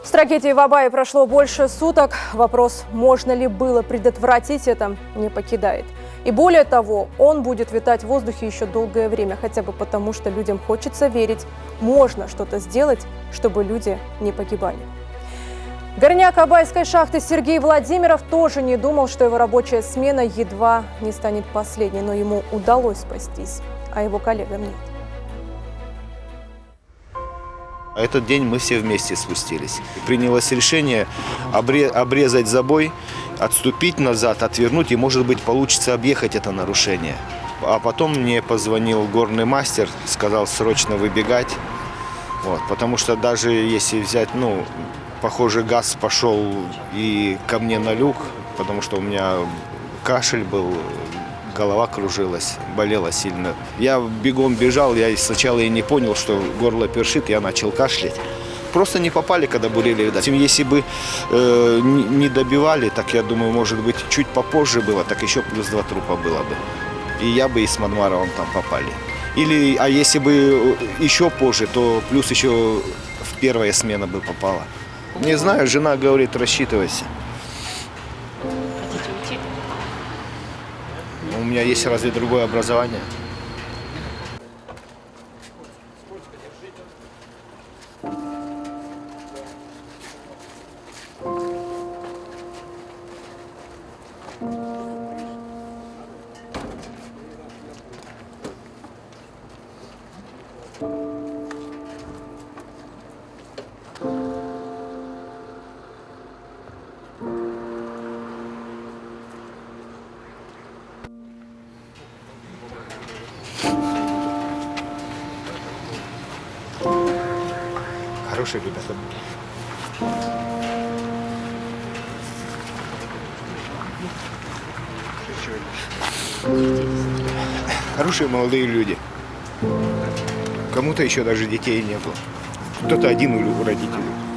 С трагедией в Абае прошло больше суток. Вопрос, можно ли было предотвратить это, не покидает. И более того, он будет витать в воздухе еще долгое время, хотя бы потому, что людям хочется верить, можно что-то сделать, чтобы люди не погибали. Горняк Абайской шахты Сергей Владимиров тоже не думал, что его рабочая смена едва не станет последней, но ему удалось спастись, а его коллегам нет. Этот день мы все вместе спустились. Принялось решение обрезать забой, отступить назад, отвернуть, и, может быть, получится объехать это нарушение. А потом мне позвонил горный мастер, сказал срочно выбегать. Вот, потому что даже если взять, похоже, газ пошел и ко мне на люк, потому что у меня кашель был, голова кружилась, болела сильно. Я бегом бежал, я сначала и не понял, что горло першит, я начал кашлять. Просто не попали, когда бурили. Если бы не добивали, так я думаю, может быть, чуть попозже было, так еще плюс 2 трупа было бы. И я бы и с Мадмаровым там попали. А если бы еще позже, то плюс еще в первая смена бы попала. Не знаю, жена говорит, рассчитывайся. Хотите уйти? У меня есть разве другое образование? Хорошие ребята были. Хорошие молодые люди. Кому-то еще даже детей не было. Кто-то один у родителей.